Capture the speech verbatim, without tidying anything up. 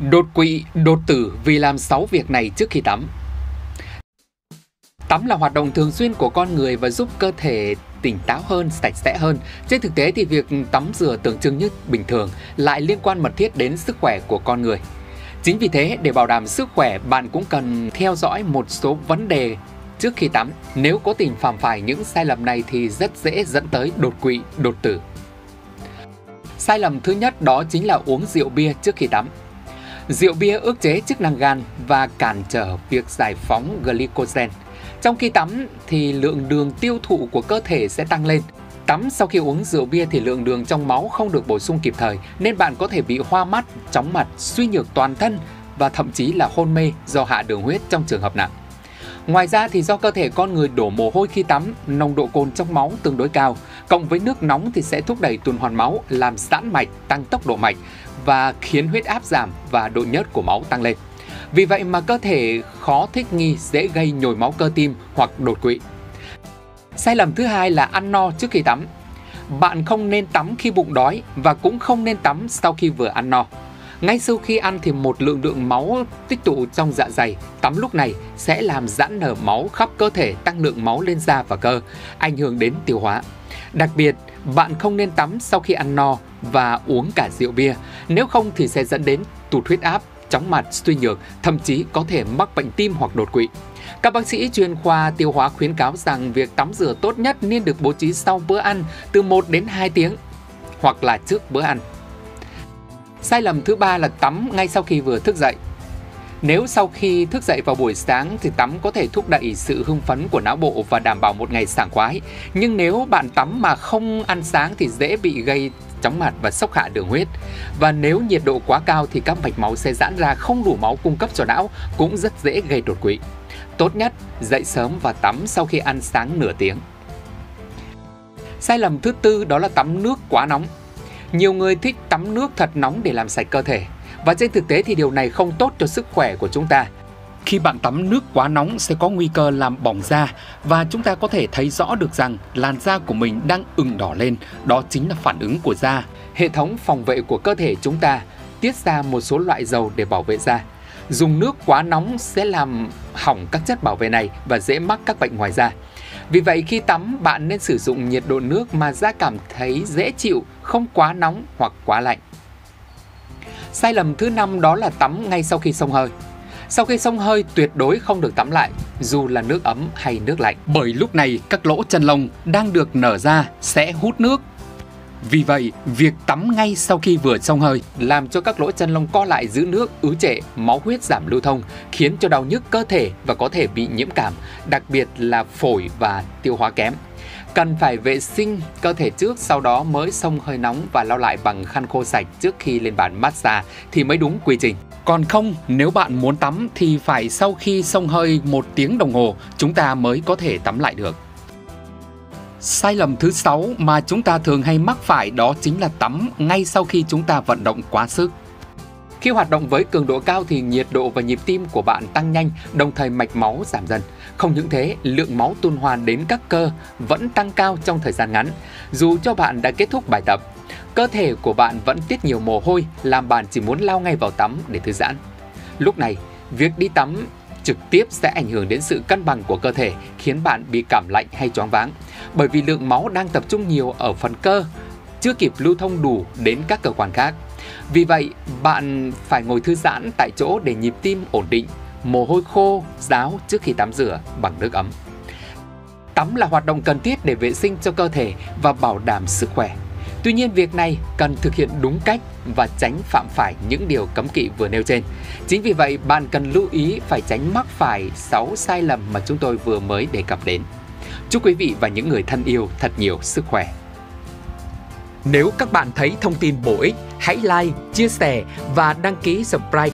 Đột quỵ, đột tử vì làm sáu việc này trước khi tắm. Tắm là hoạt động thường xuyên của con người và giúp cơ thể tỉnh táo hơn, sạch sẽ hơn. Trên thực tế thì việc tắm rửa tưởng chừng như bình thường lại liên quan mật thiết đến sức khỏe của con người. Chính vì thế, để bảo đảm sức khỏe, bạn cũng cần theo dõi một số vấn đề trước khi tắm. Nếu cố tình phạm phải những sai lầm này thì rất dễ dẫn tới đột quỵ, đột tử. Sai lầm thứ nhất đó chính là uống rượu bia trước khi tắm. Rượu bia ức chế chức năng gan và cản trở việc giải phóng glycogen. Trong khi tắm thì lượng đường tiêu thụ của cơ thể sẽ tăng lên. Tắm sau khi uống rượu bia thì lượng đường trong máu không được bổ sung kịp thời nên bạn có thể bị hoa mắt, chóng mặt, suy nhược toàn thân và thậm chí là hôn mê do hạ đường huyết trong trường hợp nặng. Ngoài ra thì do cơ thể con người đổ mồ hôi khi tắm, nồng độ cồn trong máu tương đối cao, cộng với nước nóng thì sẽ thúc đẩy tuần hoàn máu, làm giãn mạch, tăng tốc độ mạch và khiến huyết áp giảm và độ nhớt của máu tăng lên. Vì vậy mà cơ thể khó thích nghi, dễ gây nhồi máu cơ tim hoặc đột quỵ. Sai lầm thứ hai là ăn no trước khi tắm. Bạn không nên tắm khi bụng đói và cũng không nên tắm sau khi vừa ăn no. Ngay sau khi ăn thì một lượng lượng máu tích tụ trong dạ dày, tắm lúc này sẽ làm giãn nở máu khắp cơ thể, tăng lượng máu lên da và cơ, ảnh hưởng đến tiêu hóa. Đặc biệt, bạn không nên tắm sau khi ăn no và uống cả rượu bia, nếu không thì sẽ dẫn đến tụt huyết áp, chóng mặt, suy nhược, thậm chí có thể mắc bệnh tim hoặc đột quỵ. Các bác sĩ chuyên khoa tiêu hóa khuyến cáo rằng việc tắm rửa tốt nhất nên được bố trí sau bữa ăn từ một đến hai tiếng hoặc là trước bữa ăn. Sai lầm thứ ba là tắm ngay sau khi vừa thức dậy. Nếu sau khi thức dậy vào buổi sáng thì tắm có thể thúc đẩy sự hưng phấn của não bộ và đảm bảo một ngày sảng khoái. Nhưng nếu bạn tắm mà không ăn sáng thì dễ bị gây chóng mặt và sốc hạ đường huyết. Và nếu nhiệt độ quá cao thì các mạch máu sẽ giãn ra, không đủ máu cung cấp cho não, cũng rất dễ gây đột quỵ. Tốt nhất, dậy sớm và tắm sau khi ăn sáng nửa tiếng. Sai lầm thứ tư đó là tắm nước quá nóng. Nhiều người thích tắm nước thật nóng để làm sạch cơ thể. Và trên thực tế thì điều này không tốt cho sức khỏe của chúng ta. Khi bạn tắm nước quá nóng sẽ có nguy cơ làm bỏng da và chúng ta có thể thấy rõ được rằng làn da của mình đang ửng đỏ lên. Đó chính là phản ứng của da. Hệ thống phòng vệ của cơ thể chúng ta tiết ra một số loại dầu để bảo vệ da. Dùng nước quá nóng sẽ làm hỏng các chất bảo vệ này và dễ mắc các bệnh ngoài da. Vì vậy khi tắm bạn nên sử dụng nhiệt độ nước mà da cảm thấy dễ chịu, không quá nóng hoặc quá lạnh. Sai lầm thứ năm đó là tắm ngay sau khi xông hơi. Sau khi xông hơi tuyệt đối không được tắm lại, dù là nước ấm hay nước lạnh. Bởi lúc này các lỗ chân lông đang được nở ra sẽ hút nước. Vì vậy, việc tắm ngay sau khi vừa xông hơi làm cho các lỗ chân lông co lại giữ nước, ứ trệ, máu huyết giảm lưu thông, khiến cho đau nhức cơ thể và có thể bị nhiễm cảm, đặc biệt là phổi và tiêu hóa kém. Cần phải vệ sinh cơ thể trước, sau đó mới xông hơi nóng và lau lại bằng khăn khô sạch trước khi lên bàn massage thì mới đúng quy trình. Còn không, nếu bạn muốn tắm thì phải sau khi xông hơi một tiếng đồng hồ chúng ta mới có thể tắm lại được. Sai lầm thứ sáu mà chúng ta thường hay mắc phải đó chính là tắm ngay sau khi chúng ta vận động quá sức. Khi hoạt động với cường độ cao thì nhiệt độ và nhịp tim của bạn tăng nhanh, đồng thời mạch máu giảm dần. Không những thế, lượng máu tuần hoàn đến các cơ vẫn tăng cao trong thời gian ngắn. Dù cho bạn đã kết thúc bài tập, cơ thể của bạn vẫn tiết nhiều mồ hôi, làm bạn chỉ muốn lao ngay vào tắm để thư giãn. Lúc này, việc đi tắm trực tiếp sẽ ảnh hưởng đến sự cân bằng của cơ thể, khiến bạn bị cảm lạnh hay choáng váng. Bởi vì lượng máu đang tập trung nhiều ở phần cơ, chưa kịp lưu thông đủ đến các cơ quan khác. Vì vậy, bạn phải ngồi thư giãn tại chỗ để nhịp tim ổn định, mồ hôi khô, ráo trước khi tắm rửa bằng nước ấm. Tắm là hoạt động cần thiết để vệ sinh cho cơ thể và bảo đảm sức khỏe. Tuy nhiên, việc này cần thực hiện đúng cách và tránh phạm phải những điều cấm kỵ vừa nêu trên. Chính vì vậy, bạn cần lưu ý phải tránh mắc phải sáu sai lầm mà chúng tôi vừa mới đề cập đến. Chúc quý vị và những người thân yêu thật nhiều sức khỏe. Nếu các bạn thấy thông tin bổ ích, hãy like, chia sẻ và đăng ký subscribe